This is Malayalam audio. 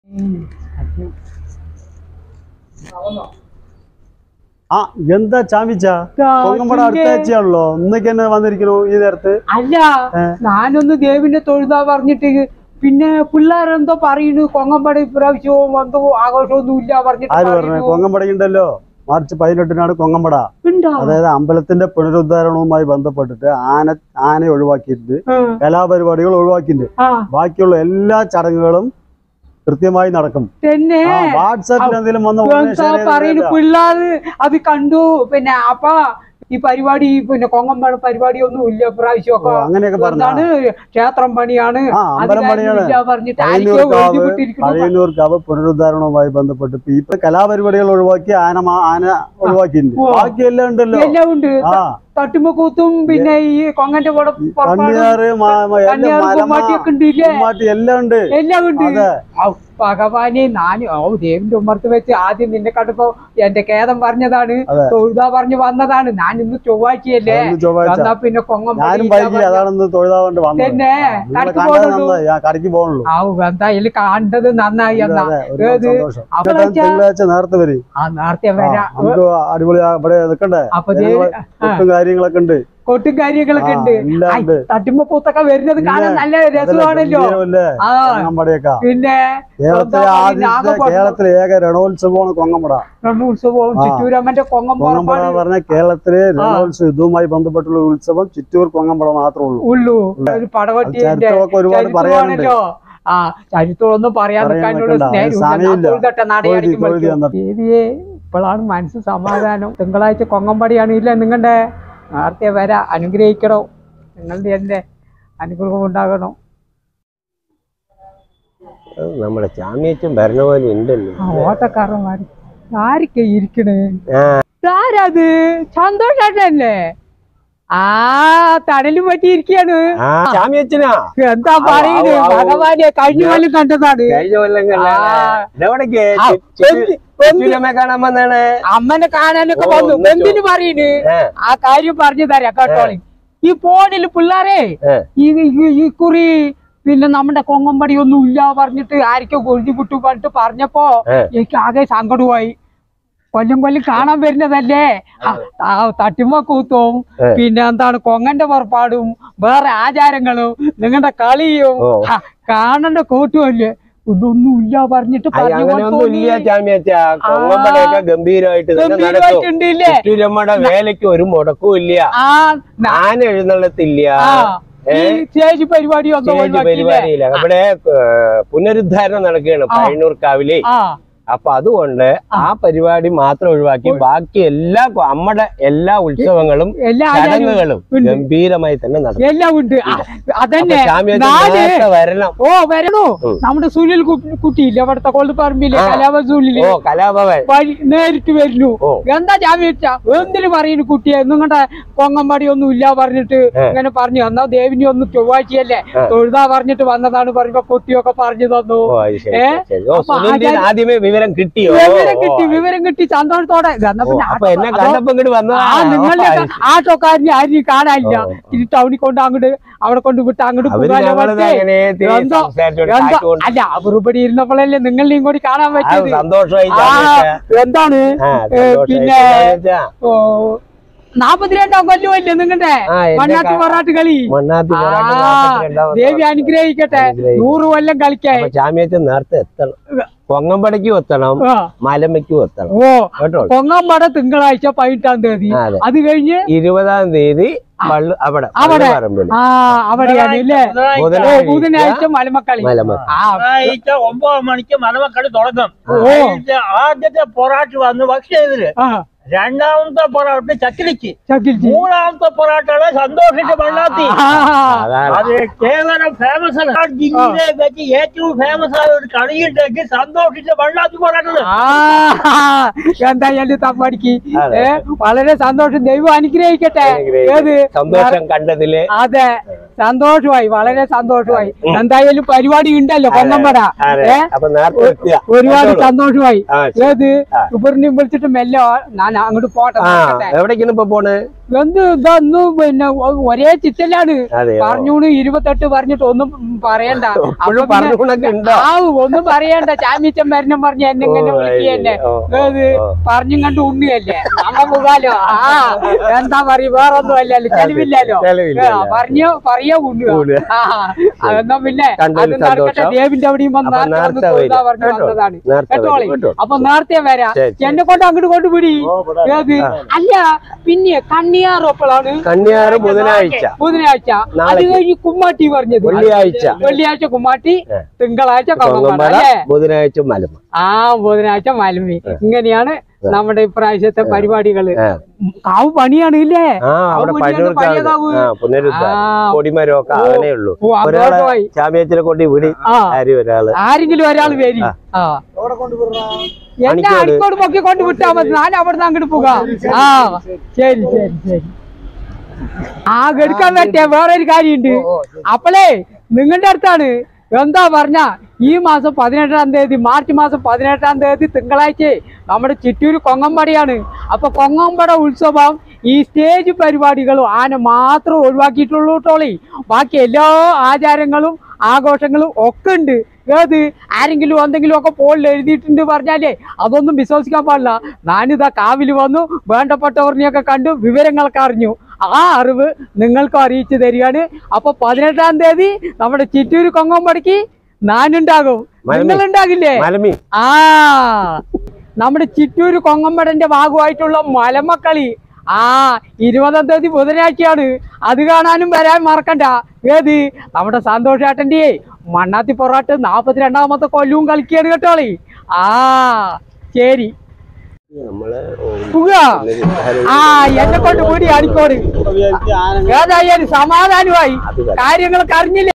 എന്താ ചാമിച്ച കൊങ്ങമ്പട അടുത്ത ആഴ്ചയാണല്ലോ ഇന്നൊക്കെ തന്നെ വന്നിരിക്കണു ഈ നേരത്ത്. അല്ല ഞാനൊന്ന് ദേവിന്റെ തൊഴുതാ പറഞ്ഞിട്ട് പിന്നെ പിള്ളേരെന്തോ പറയുന്നു കൊങ്ങമ്പട ഇപ്രാവശ്യവും എന്തോ ആഘോഷമൊന്നും ഇല്ല പറഞ്ഞിട്ട്. ആര് പറഞ്ഞു? കൊങ്ങമ്പട ഉണ്ടല്ലോ, മാർച്ച് 18 കൊങ്ങമ്പട. അതായത് അമ്പലത്തിന്റെ പുനരുദ്ധാരണവുമായി ബന്ധപ്പെട്ടിട്ട് ആന ഒഴിവാക്കിയിട്ടുണ്ട്, കലാപരിപാടികൾ ഒഴിവാക്കിയിട്ടുണ്ട്. ബാക്കിയുള്ള എല്ലാ ചടങ്ങുകളും കൃത്യമായി നടക്കും. തന്നെ വാട്സാപ്പിൽ എന്തെങ്കിലും പറയുന്നു പിള്ളേർ അത് കണ്ടു. പിന്നെ അപ്പൊ ഈ പരിപാടി പിന്നെ കൊങ്ങമ്പട പരിപാടിയൊന്നും ഇല്ല പ്രാവശ്യമൊക്കെ. അങ്ങനെയൊക്കെ പറഞ്ഞാണ് ക്ഷേത്രം പണിയാണ് പറഞ്ഞിട്ട് പഴയന്നൂർക്കാവ് പുനരുദ്ധാരണവുമായി ബന്ധപ്പെട്ട് ഇപ്പൊ കലാപരിപാടികൾ ഒഴിവാക്കി ആന ഒഴിവാക്കിയിട്ടുണ്ട്. ബാക്കി എല്ലാം ഉണ്ടല്ലോ, എല്ലാം ഉണ്ട്. തട്ടുമ്പക്കൂത്തും പിന്നെ ഈ കൊങ്ങന്റെ കൂടെ എല്ലാം ഉണ്ട്. ഭഗവാനെ ഞാൻ ദേവിന്റെ ഉമ്മർത്ത് വെച്ച് ആദ്യം നിന്നെ കണ്ടപ്പോ എന്റെ ഖേദം പറഞ്ഞതാണ്, തൊഴുതാ പറഞ്ഞു വന്നതാണ്. ഞാൻ ഇന്ന് ചൊവ്വാഴ്ചയല്ലേ എന്നാ പിന്നെ തന്നെ എന്തായാലും കണ്ടത് നന്നായി. എന്നാ നേരത്തെ വരും, നേരത്തെ വരാം. അപ്പൊ കാര്യങ്ങളൊക്കെ ഉണ്ട്, കൊട്ടും കാര്യങ്ങളൊക്കെ ഉണ്ട്. തട്ടുമ്പോ പൂത്തൊക്കെ വരുന്നത് കാണാൻ നല്ല രസമാണല്ലോ. പിന്നെ കേരളത്തിലെ ഏക രണോത്സവമാണ് കൊങ്ങമ്പട. രണോത്സവവും ചിറ്റൂരമ്മന്റെ കൊങ്ങമ്പട പറഞ്ഞ കേരളത്തിലെ രണോത്സവം ഇതുമായി ബന്ധപ്പെട്ടുള്ള ഉത്സവം ചിറ്റൂർ കൊങ്ങമ്പട മാത്രമേ ഉള്ളൂ. ഒരു പടവട്ടി ഒരുപാട് പറയാനുണ്ട്. ചരിത്രമൊന്നും പറയാൻ ഇപ്പോഴാണ് മനസ്സ് സമാധാനം. തിങ്കളാഴ്ച കൊങ്ങമ്പടിയാണ് ഇല്ല നിങ്ങളുടെ നേരത്തെ വരാ. അനുഗ്രഹിക്കണോ, നിങ്ങളുടെ എന്റെ അനുഗ്രഹം ഉണ്ടാകണം. നമ്മുടെ ചാമ്യച്ചും ഭരണ പോലെ ഉണ്ടല്ലോ ഓട്ടക്കാരന്മാര് ആരൊക്കെ ഇരിക്കണേ. ആരത്? സന്തോഷല്ലേ? തണലും പറ്റിയിരിക്കാണ്. എന്താ പറയുന്നത്? ഭഗവാനെ കഴിഞ്ഞ കൊല്ലം കണ്ടതാണ്. അമ്മനെ കാണാനൊക്കെ വന്നു. എന്തിനു പറയുന്നു? ആ കാര്യം പറഞ്ഞു തരാം കേട്ടോളി. ഈ ഫോണില് പിള്ളേരെ ഈ കുറി പിന്നെ നമ്മുടെ കൊങ്ങമ്പടി ഒന്നും ഇല്ല പറഞ്ഞിട്ട് ആർക്കും കൊഴുതി വിട്ടു പറഞ്ഞിട്ട് പറഞ്ഞപ്പോ എനിക്ക് ആകെ സങ്കടമായി. കൊല്ലം കാണാൻ വരുന്നതല്ലേ, തട്ടിമ കൂത്തും പിന്നെ എന്താണ് കൊങ്ങന്റെ പുറപ്പാടും വേറെ ആചാരങ്ങളും നിങ്ങളുടെ കളിയും കാണേണ്ട കൂട്ടുമല്ലേ. ഇതൊന്നും ഇല്ല പറഞ്ഞിട്ട് വേലയ്ക്ക് ഒരു മുടക്കും ഇല്ല, ഞാൻ എഴുന്നള്ളത്തില്ല, സ്റ്റേജ് പരിപാടിയില്ല. ഇവിടെ പുനരുദ്ധാരണം നടക്കുകയാണ് പഴയന്നൂർക്കാവിലെ. അപ്പൊ അതുകൊണ്ട് ആ പരിപാടി മാത്രം ഒഴിവാക്കി ബാക്കി എല്ലാ നമ്മുടെ എല്ലാ ഉത്സവങ്ങളും ചടങ്ങുകളും ഗംഭീരമായി തന്നെ നടക്കും. എല്ലാം ഉണ്ട്. അതന്നെ വരണം. വരണോ? നമ്മുടെ സുനിൽ കുട്ടിയില്ല അവിടുത്തെ കൊള്ളിപ്പറമ്പിലെ കലാഭവനിലെ കലാഭവൻ നേരിട്ട് വരുന്നു. എന്താ ജാമ്യച്ച എന്തിനു പറയുന്നു കുട്ടിയെ നിങ്ങളുടെ കൊങ്ങമ്പടി ഒന്നും ഇല്ല പറഞ്ഞിട്ട് ഇങ്ങനെ പറഞ്ഞു. എന്നാ ദേവിനി ഒന്ന് ചൊവ്വാഴ്ചയല്ലേ തൊഴുതാ പറഞ്ഞിട്ട് വന്നതാണ് പറയുമ്പോ കുട്ടിയൊക്കെ പറഞ്ഞു തന്നു. ആദ്യമേ വിവരം കിട്ടിയോ? വിവരം കിട്ടി സന്തോഷത്തോടെ. എന്നെ കണ്ടപ്പോ ഇങ്ങോട്ട് വന്നതാ. നിങ്ങളുടെ ആട്ടോക്കാരനെ ആരും കാണാനില്ല. ഇത് ടൗണിൽ കൊണ്ട് അങ്ങോട്ട് അവിടെ കൊണ്ട് വിട്ട് അങ്ങോട്ട് അല്ല അവരുപടി ഇരുന്നപ്പോഴല്ലേ നിങ്ങളെയും കൂടി കാണാൻ പറ്റിയത്. സന്തോഷമായി. എന്താണ് പിന്നെ 42-ാം കൊല്ലമല്ലേ നിങ്ങളുടെ മണ്ണാത്തി പൊറാട്ട് കളി. ദേവി അനുഗ്രഹിക്കട്ടെ 100 കൊല്ലം കളിക്കാൻ. ചാമ്യച്ച നേരത്തെ എത്തണം, കൊങ്ങമ്പടയ്ക്കും എത്തണം, മലമയ്ക്കും എത്തണം. കൊങ്ങമ്പട തിങ്കളാഴ്ച 18-ാം തീയതി, അത് കഴിഞ്ഞ് 20-ാം തീയതി അവിടെയാണ് അല്ലേ ബുധനാഴ്ച മലമക്കളി. 9 മണിക്ക് മലമക്കളി തുടങ്ങും. ആദ്യത്തെ പൊറാട്ട് വന്ന് പക്ഷേ രണ്ടാമത്തെ പൊറാട്ട് ചക്കിലിക്ക്, മൂന്നാമത്തെ പൊറാട്ടാണ് സന്തോഷിച്ച് മണ്ണാത്തി. അത് കേവലം ഫേമസ് ആണ്. ജില്ലയെ വെച്ച് ഏറ്റവും ഫേമസ് ആയ ഒരു കളിയുണ്ടെങ്കിൽ സന്തോഷിച്ച് മണ്ണാത്തി പൊറാട്ടാണ്. എന്തായാലും തപ്പാടിക്ക് വളരെ സന്തോഷം. ദൈവം അനുഗ്രഹിക്കട്ടെ. ഏത് സന്തോഷം കണ്ടതില് അതെ സന്തോഷമായി, വളരെ സന്തോഷമായി. എന്തായാലും പരിപാടി ഉണ്ടല്ലോ കൊങ്ങമ്പട. ഒരുപാട് സന്തോഷമായി. ഏത് ഇവരിനെയും വിളിച്ചിട്ട് മെല്ലെ ഞാൻ അങ്ങോട്ട് പോട്ടെ. എവിടേക്കാണ് ഇപ്പൊ പോണ്? എന്ത് ഇതൊന്നും പിന്നെ ഒരേ ചിറ്റലാണ് പറഞ്ഞൂണ് 28 പറഞ്ഞിട്ട് ഒന്നും പറയണ്ട. ഒന്നും പറയണ്ട. ചാമിച്ചൻ മരണം പറഞ്ഞ എന്നെങ്ങനെ വിളിക്കന്നെ പറഞ്ഞും കണ്ട് ഉണ്ണിയല്ലേ നമ്മ പോകാലോ. എന്താ പറയ വേറൊന്നും അല്ലല്ലോ, ചെലവില്ലല്ലോ. പറയാ ഉണ്ണു. എന്നാ പിന്നെ അത് നടക്കട്ടെ. ദേവിന്റെ അവിടെയും പറഞ്ഞു വന്നതാണ് കേട്ടോളി. അപ്പൊ നേരത്തെ വരാ, എന്നെ കൊണ്ട് അങ്ങോട്ട് കൊണ്ടുപിടി. അല്ല പിന്നെ കണ്ണിയാറോപ്പോഴാണ്? കണ്ണിയാറ് ബുധനാഴ്ച. അത് കഴിഞ്ഞ് കുമ്മാട്ടി പറഞ്ഞത് വെള്ളിയാഴ്ച കുമ്മാട്ടി, തിങ്കളാഴ്ച കൊങ്ങമ്പട, ബുധനാഴ്ച മലമ. ബുധനാഴ്ച മലമി. ഇങ്ങനെയാണ് നമ്മുടെ ഇപ്രാവശ്യത്തെ പരിപാടികള്. കാവ് പണിയാണ് ഇല്ലേ? കൊടിമരമൊക്കെ അവനേ ഉള്ളൂ. ചാമ്യത്തിനെ കൊണ്ട് ഇവിടെ ആരെങ്കിലും ഒരാൾ വരി. എന്നെ അടിക്കോട് പൊക്കി കൊണ്ട് വിട്ടാ മതി, ഞാൻ അവിടുന്ന് അങ്ങോട്ട് പോകാം. ശരി ശരി ശരി. എടുക്കാൻ പറ്റിയ വേറൊരു കാര്യമുണ്ട്. അപ്പളേ നിങ്ങളുടെ അടുത്താണ് എന്താ പറഞ്ഞ ഈ മാസം 18-ാം തീയതി, മാർച്ച് മാസം 18-ാം തീയതി തിങ്കളാഴ്ച നമ്മുടെ ചിറ്റൂര് കൊങ്ങമ്പടയാണ്. അപ്പൊ കൊങ്ങമ്പട ഉത്സവം ഈ സ്റ്റേജ് പരിപാടികളും ആന മാത്രം ഒഴിവാക്കിയിട്ടുള്ളൂ ടോളി. ബാക്കി എല്ലാ ആചാരങ്ങളും ആഘോഷങ്ങളും ഒക്കെ ഉണ്ട്. ആരെങ്കിലും എന്തെങ്കിലും ഒക്കെ പോളിൽ എഴുതിയിട്ടുണ്ട് പറഞ്ഞാലേ അതൊന്നും വിശ്വസിക്കാൻ പാടില്ല. ഞാനിതാ കാവിൽ വന്നു, വേണ്ടപ്പെട്ടവറിനെയൊക്കെ കണ്ടു, വിവരങ്ങളൊക്കെ അറിഞ്ഞു. ആ അറിവ് നിങ്ങൾക്കും അറിയിച്ചു തരികയാണ്. അപ്പൊ 18-ാം തീയതി നമ്മുടെ ചിറ്റൂര് കൊങ്ങമ്പടയ്ക്ക് ഞാനുണ്ടാകും, നിങ്ങളുണ്ടാകില്ലേ? നമ്മുടെ ചിറ്റൂര് കൊങ്ങമ്പടന്റെ ഭാഗമായിട്ടുള്ള മലമക്കളി 20-ാം തീയതി ബുധനാഴ്ചയാണ്. അത് കാണാനും വരാൻ മറക്കണ്ട. നമ്മുടെ സന്തോഷേട്ടന്റെ മണ്ണാത്തി പൊറാട്ട് 42-ാമത്തെ കൊല്ലവും കളിക്കുകയാണ് കേട്ടോളി. ശരി എന്നെ കൊണ്ട് കൂടി അടിക്കോട്. ഏതായാലും സമാധാനമായി. കാര്യങ്ങളൊക്കെ അറിഞ്ഞില്ലേ?